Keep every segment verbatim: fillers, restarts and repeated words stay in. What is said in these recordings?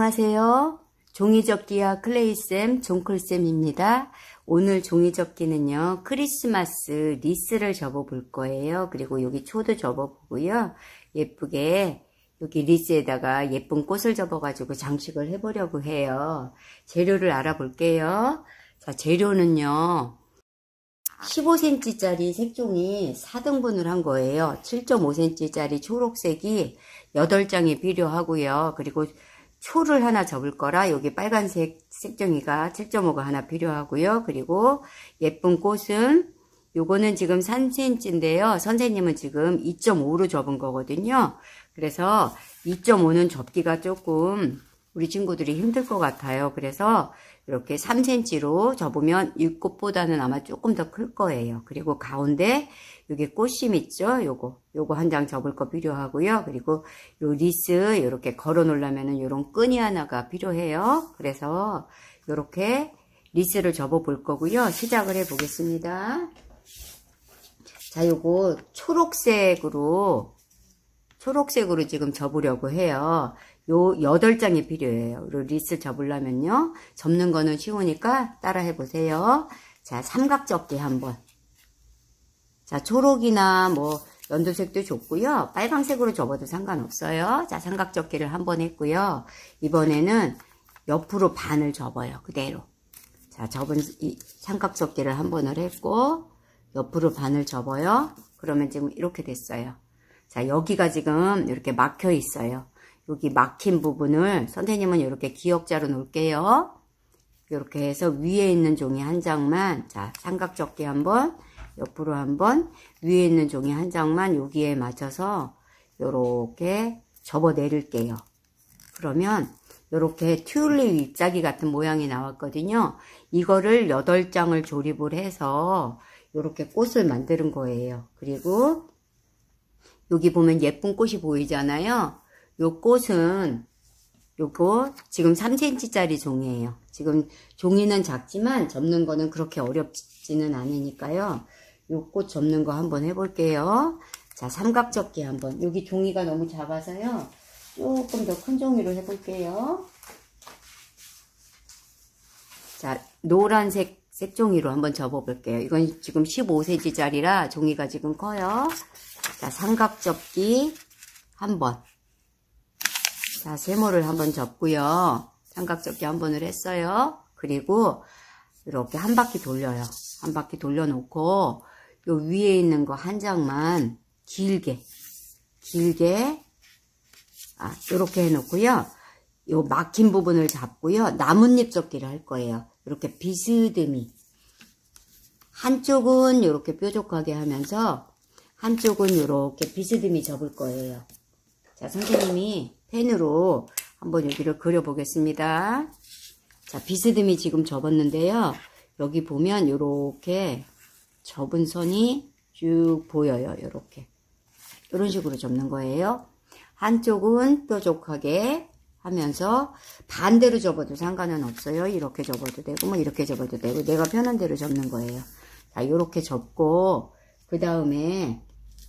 안녕하세요. 종이접기와 클레이쌤, 종클쌤입니다. 오늘 종이접기는요, 크리스마스 리스를 접어볼 거예요. 그리고 여기 초도 접어보고요. 예쁘게 여기 리스에다가 예쁜 꽃을 접어가지고 장식을 해보려고 해요. 재료를 알아볼게요. 자, 재료는요, 십오 센티미터짜리 색종이 사 등분을 한 거예요. 칠 점 오 센티미터짜리 초록색이 여덟 장이 필요하고요. 그리고 초를 하나 접을 거라 여기 빨간색 색종이가 칠 점 오가 하나 필요하고요. 그리고 예쁜 꽃은 요거는 지금 삼 센티미터인데요. 선생님은 지금 이 점 오로 접은 거거든요. 그래서 이 점 오는 접기가 조금 우리 친구들이 힘들 것 같아요. 그래서 이렇게 삼 센티미터로 접으면 이 꽃보다는 아마 조금 더 클 거예요. 그리고 가운데 여기 꽃심 있죠? 요거 요거 한 장 접을 거 필요하고요. 그리고 요 리스 이렇게 걸어 놓으려면은 요런 끈이 하나가 필요해요. 그래서 요렇게 리스를 접어 볼 거고요. 시작을 해 보겠습니다. 자, 요거 초록색으로 초록색으로 지금 접으려고 해요. 요 여덟 장이 필요해요. 리스 접으려면요. 접는 거는 쉬우니까 따라 해보세요. 자, 삼각접기 한번. 자, 초록이나 뭐 연두색도 좋고요. 빨강색으로 접어도 상관없어요. 자, 삼각접기를 한번 했고요. 이번에는 옆으로 반을 접어요. 그대로. 자, 접은 이 삼각접기를 한 번을 했고 옆으로 반을 접어요. 그러면 지금 이렇게 됐어요. 자, 여기가 지금 이렇게 막혀 있어요. 여기 막힌 부분을 선생님은 이렇게 기역자로 놓을게요. 이렇게 해서 위에 있는 종이 한 장만, 자, 삼각접기 한번, 옆으로 한번, 위에 있는 종이 한 장만 여기에 맞춰서 이렇게 접어 내릴게요. 그러면 이렇게 튤립 잎사귀 같은 모양이 나왔거든요. 이거를 여덟 장을 조립을 해서 이렇게 꽃을 만드는 거예요. 그리고 여기 보면 예쁜 꽃이 보이잖아요. 요 꽃은 요거 지금 삼 센티미터짜리 종이에요. 지금 종이는 작지만 접는 거는 그렇게 어렵지는 않으니까요. 요 꽃 접는 거 한번 해볼게요. 자, 삼각접기 한번. 여기 종이가 너무 작아서요. 조금 더 큰 종이로 해볼게요. 자, 노란색 색종이로 한번 접어볼게요. 이건 지금 십오 센티미터짜리라 종이가 지금 커요. 자, 삼각접기 한번. 자, 세모를 한번 접고요. 삼각접기 한 번을 했어요. 그리고 이렇게 한 바퀴 돌려요. 한 바퀴 돌려놓고 요 위에 있는 거 한 장만 길게 길게 아, 이렇게 해놓고요. 요 막힌 부분을 잡고요. 나뭇잎 접기를 할 거예요. 이렇게 비스듬히 한쪽은 이렇게 뾰족하게 하면서 한쪽은 이렇게 비스듬히 접을 거예요. 자, 선생님이 펜으로 한번 여기를 그려보겠습니다. 자, 비스듬히 지금 접었는데요. 여기 보면 이렇게 접은 선이 쭉 보여요. 이렇게. 이런 식으로 접는 거예요. 한쪽은 뾰족하게 하면서 반대로 접어도 상관은 없어요. 이렇게 접어도 되고 뭐 이렇게 접어도 되고 내가 편한 대로 접는 거예요. 자, 이렇게 접고 그 다음에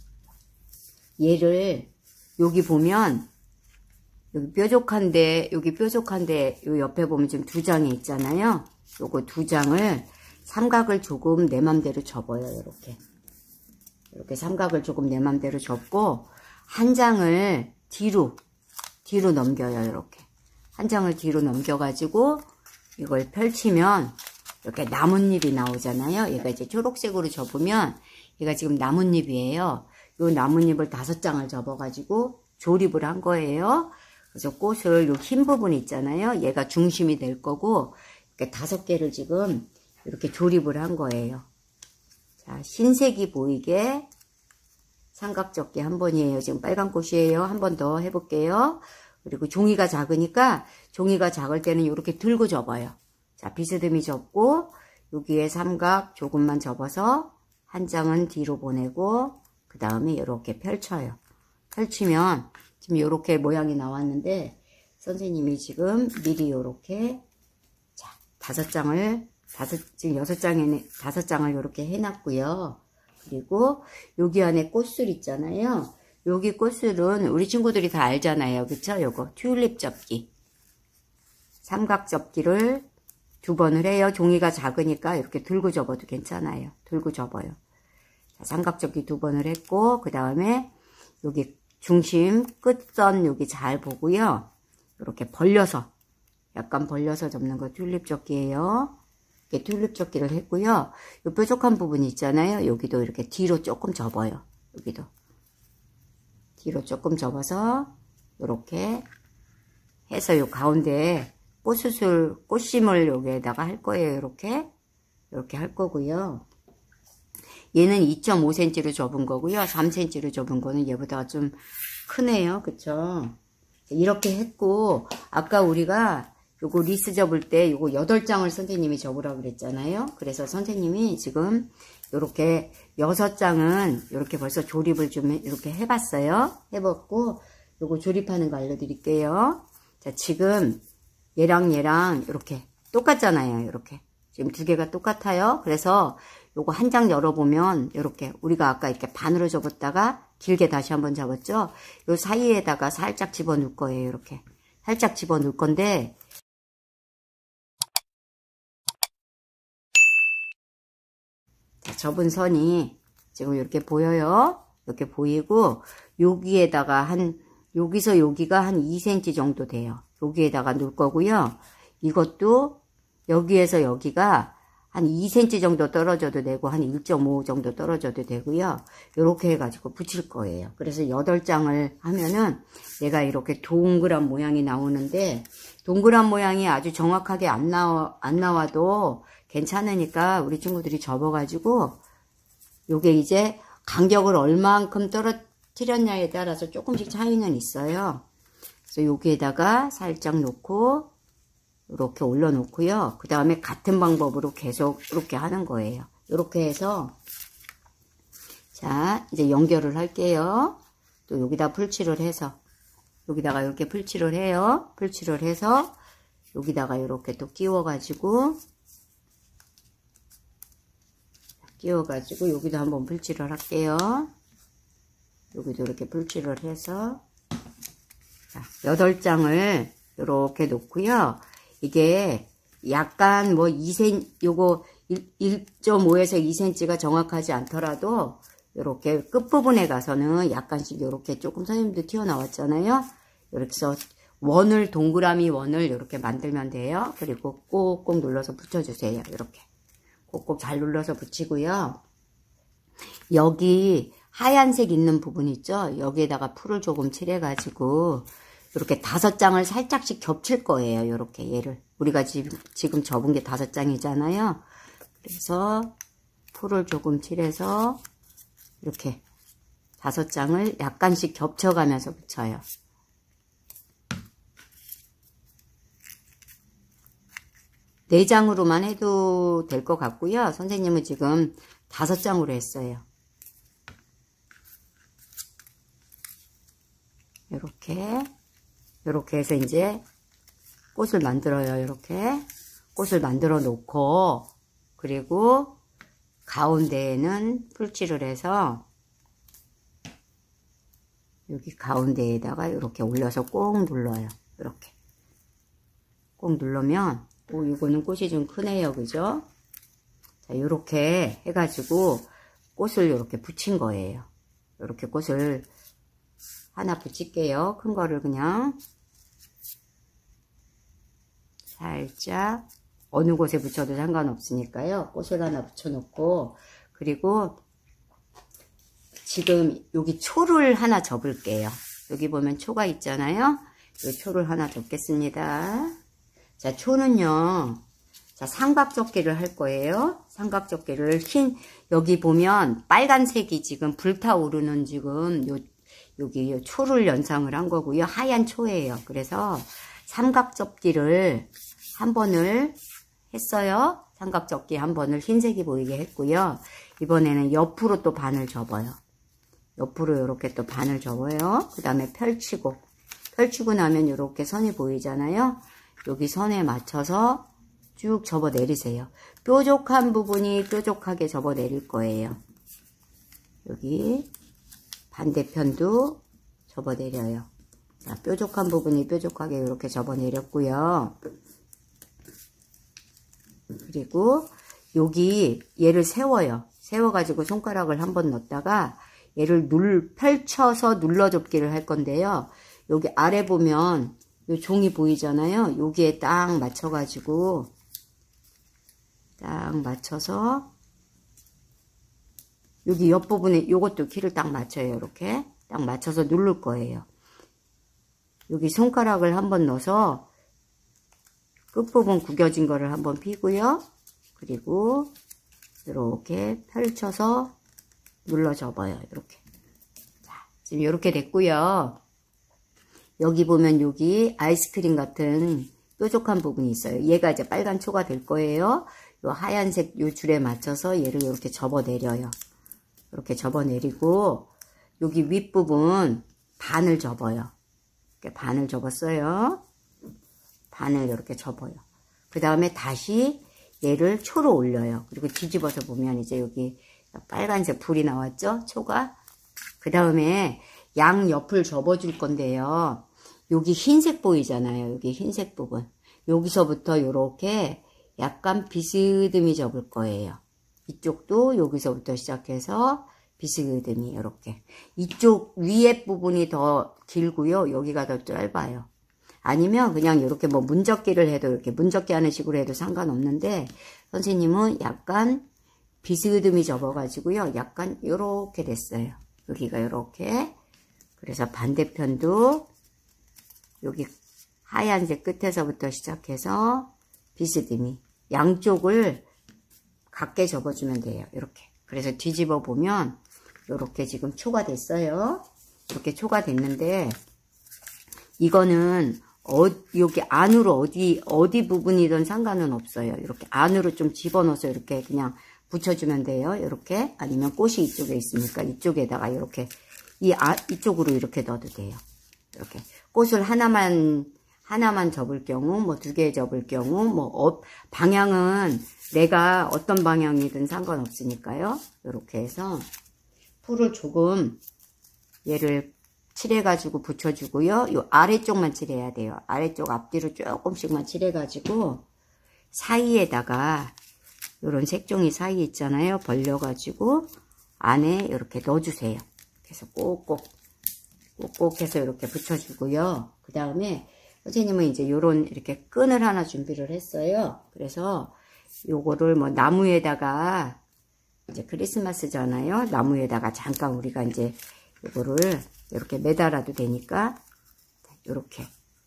얘를 여기 보면 여기 뾰족한데 여기 뾰족한데 요 옆에 보면 지금 두 장이 있잖아요. 요거 두 장을 삼각을 조금 내 맘대로 접어요. 이렇게 이렇게 삼각을 조금 내 맘대로 접고 한 장을 뒤로 뒤로 넘겨요. 이렇게 한 장을 뒤로 넘겨 가지고 이걸 펼치면 이렇게 나뭇잎이 나오잖아요. 얘가 이제 초록색으로 접으면 얘가 지금 나뭇잎이에요. 요 나뭇잎을 다섯 장을 접어 가지고 조립을 한 거예요. 그래서 꽃을 요 흰 부분 있잖아요. 얘가 중심이 될 거고 이렇게 다섯 개를 지금 이렇게 조립을 한 거예요. 자, 흰색이 보이게 삼각접기 한 번이에요. 지금 빨간 꽃이에요. 한 번 더 해볼게요. 그리고 종이가 작으니까 종이가 작을 때는 이렇게 들고 접어요. 자, 비스듬히 접고 여기에 삼각 조금만 접어서 한 장은 뒤로 보내고 그 다음에 이렇게 펼쳐요. 펼치면 지금 이렇게 모양이 나왔는데 선생님이 지금 미리 이렇게 자, 다섯 장을 다섯 지금 여섯 장에 다섯 장을 이렇게 해놨고요. 그리고 여기 안에 꽃술 있잖아요. 여기 꽃술은 우리 친구들이 다 알잖아요. 그쵸? 요거 튤립 접기. 삼각 접기를 두 번을 해요. 종이가 작으니까 이렇게 들고 접어도 괜찮아요. 들고 접어요. 자, 삼각 접기 두 번을 했고, 그 다음에 여기 중심 끝선 여기 잘 보고요. 이렇게 벌려서, 약간 벌려서 접는 거 튤립 접기예요. 이렇게 튤립 접기를 했고요. 이 뾰족한 부분이 있잖아요. 여기도 이렇게 뒤로 조금 접어요. 여기도 뒤로 조금 접어서 이렇게 해서 요 가운데 꽃수술, 꽃심을 여기에다가 할 거예요. 이렇게 이렇게 할 거고요. 얘는 이 점 오 센티미터로 접은 거고요. 삼 센티미터로 접은 거는 얘보다 좀 크네요. 그쵸? 이렇게 했고, 아까 우리가 요거 리스 접을 때 요거 여덟 장을 선생님이 접으라고 그랬잖아요. 그래서 선생님이 지금 요렇게 여섯 장은 요렇게 벌써 조립을 좀 이렇게 해봤어요. 해봤고, 요거 조립하는 거 알려드릴게요. 자, 지금 얘랑 얘랑 이렇게 똑같잖아요. 이렇게 지금 두 개가 똑같아요. 그래서 요거 한 장 열어보면 이렇게 우리가 아까 이렇게 반으로 접었다가 길게 다시 한번 잡았죠. 요 사이에다가 살짝 집어넣을 거예요. 이렇게 살짝 집어넣을 건데 자, 접은 선이 지금 이렇게 보여요. 이렇게 보이고 여기에다가 한 여기서 여기가 한 이 센티미터 정도 돼요. 여기에다가 놓을 거고요. 이것도 여기에서 여기가 한 이 센티미터 정도 떨어져도 되고 한 일 점 오 정도 떨어져도 되고요. 이렇게 해가지고 붙일 거예요. 그래서 여덟 장을 하면은 얘가 이렇게 동그란 모양이 나오는데 동그란 모양이 아주 정확하게 안 나와, 안 나와도 괜찮으니까 우리 친구들이 접어가지고 요게 이제 간격을 얼만큼 떨어뜨렸냐에 따라서 조금씩 차이는 있어요. 그래서 여기에다가 살짝 놓고 이렇게 올려놓고요. 그 다음에 같은 방법으로 계속 이렇게 하는 거예요. 이렇게 해서 자 이제 연결을 할게요. 또 여기다 풀칠을 해서 여기다가 이렇게 풀칠을 해요. 풀칠을 해서 여기다가 이렇게 또 끼워가지고 끼워가지고 여기도 한번 풀칠을 할게요. 여기도 이렇게 풀칠을 해서 자, 여덟 장을 이렇게 놓고요. 이게 약간 뭐 이 센티미터, 요거 일 점 오에서 이 센티미터가 정확하지 않더라도 이렇게 끝부분에 가서는 약간씩 이렇게 조금 선생님도 튀어나왔잖아요. 이렇게 해서 원을, 동그라미 원을 이렇게 만들면 돼요. 그리고 꼭꼭 눌러서 붙여주세요. 이렇게. 꼭꼭 잘 눌러서 붙이고요. 여기 하얀색 있는 부분 있죠? 여기에다가 풀을 조금 칠해가지고 이렇게 다섯 장을 살짝씩 겹칠 거예요. 이렇게 얘를 우리가 지금 지금 접은 게 다섯 장이잖아요. 그래서 풀을 조금 칠해서 이렇게 다섯 장을 약간씩 겹쳐가면서 붙여요. 네 장으로만 해도 될 것 같고요. 선생님은 지금 다섯 장으로 했어요. 이렇게 이렇게 해서 이제 꽃을 만들어요. 이렇게 꽃을 만들어 놓고 그리고 가운데에는 풀칠을 해서 여기 가운데에다가 이렇게 올려서 꼭 눌러요. 이렇게 꼭 누르면 오, 이거는 꽃이 좀 크네요. 그죠? 자, 이렇게 해가지고 꽃을 이렇게 붙인 거예요. 이렇게 꽃을 하나 붙일게요. 큰 거를 그냥 살짝 어느 곳에 붙여도 상관없으니까요. 꽃을 하나 붙여놓고 그리고 지금 여기 초를 하나 접을게요. 여기 보면 초가 있잖아요. 이 초를 하나 접겠습니다. 자, 초는요. 자, 삼각접기를 할 거예요. 삼각접기를 흰 여기 보면 빨간색이 지금 불타오르는 지금 요 여기 요 초를 연상을 한 거고요. 하얀 초예요. 그래서 삼각접기를 한 번을 했어요. 삼각접기 한 번을 흰색이 보이게 했고요. 이번에는 옆으로 또 반을 접어요. 옆으로 이렇게 또 반을 접어요. 그 다음에 펼치고 펼치고 나면 이렇게 선이 보이잖아요. 여기 선에 맞춰서 쭉 접어 내리세요. 뾰족한 부분이 뾰족하게 접어 내릴 거예요. 여기 반대편도 접어 내려요. 자, 뾰족한 부분이 뾰족하게 이렇게 접어 내렸고요. 그리고 여기 얘를 세워요. 세워가지고 손가락을 한번 넣었다가 얘를 눌, 펼쳐서 눌러접기를 할 건데요. 여기 아래 보면 요 종이 보이잖아요. 여기에 딱 맞춰가지고 딱 맞춰서 여기 옆부분에 요것도 키를 딱 맞춰요. 이렇게 딱 맞춰서 누를 거예요. 여기 손가락을 한번 넣어서 끝부분 구겨진 거를 한번 피고요. 그리고 이렇게 펼쳐서 눌러 접어요. 이렇게. 자, 지금 이렇게 됐고요. 여기 보면 여기 아이스크림 같은 뾰족한 부분이 있어요. 얘가 이제 빨간 초가 될 거예요. 요 하얀색 요 줄에 맞춰서 얘를 이렇게 접어 내려요. 이렇게 접어 내리고 여기 윗부분 반을 접어요. 이렇게 반을 접었어요. 반을 이렇게 접어요. 그 다음에 다시 얘를 초로 올려요. 그리고 뒤집어서 보면 이제 여기 빨간색 불이 나왔죠? 초가. 그 다음에 양 옆을 접어줄 건데요. 여기 흰색 보이잖아요. 여기 흰색 부분. 여기서부터 이렇게 약간 비스듬히 접을 거예요. 이쪽도 여기서부터 시작해서 비스듬히 이렇게. 이쪽 위에 부분이 더 길고요. 여기가 더 짧아요. 아니면 그냥 이렇게 뭐 문접기를 해도 이렇게 문접기 하는 식으로 해도 상관없는데 선생님은 약간 비스듬히 접어가지고요. 약간 이렇게 됐어요. 여기가 이렇게. 그래서 반대편도 여기 하얀색 끝에서부터 시작해서 비스듬히 양쪽을 같게 접어주면 돼요. 이렇게. 그래서 뒤집어 보면 이렇게 지금 초가 됐어요. 이렇게 초가 됐는데 이거는 어, 여기 안으로 어디 어디 부분이든 상관은 없어요. 이렇게 안으로 좀 집어넣어서 이렇게 그냥 붙여주면 돼요. 이렇게. 아니면 꽃이 이쪽에 있으니까 이쪽에다가 이렇게 이 아, 이쪽으로 이렇게 넣어도 돼요. 이렇게 꽃을 하나만 하나만 접을 경우, 뭐 두 개 접을 경우, 뭐 어, 방향은 내가 어떤 방향이든 상관없으니까요. 이렇게 해서 풀을 조금 얘를 칠해가지고 붙여주고요. 요 아래쪽만 칠해야 돼요. 아래쪽 앞뒤로 조금씩만 칠해가지고 사이에다가 요런 색종이 사이 있잖아요. 벌려가지고 안에 이렇게 넣어주세요. 그래서 꼭꼭 꼭꼭 해서 이렇게 붙여주고요. 그 다음에 선생님은 이제 요런 이렇게 끈을 하나 준비를 했어요. 그래서 요거를 뭐 나무에다가 이제 크리스마스잖아요. 나무에다가 잠깐 우리가 이제 요거를 이렇게 매달아도 되니까 요렇게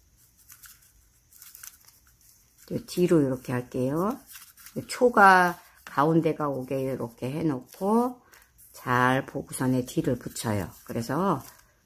요 뒤로 이렇게 할게요. 초가 가운데가 오게 이렇게 해놓고 잘 보고선에 뒤를 붙여요. 그래서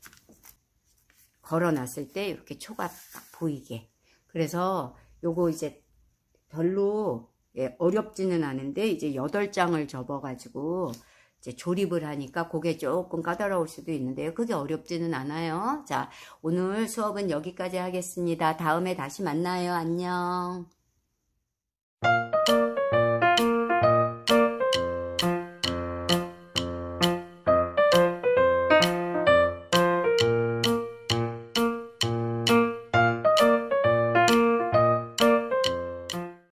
걸어놨을 때 이렇게 초가 딱 보이게. 그래서 요거 이제 별로 예, 어렵지는 않은데 이제 여덟 장을 접어가지고 이제 조립을 하니까 그게 조금 까다로울 수도 있는데요. 그게 어렵지는 않아요. 자, 오늘 수업은 여기까지 하겠습니다. 다음에 다시 만나요. 안녕.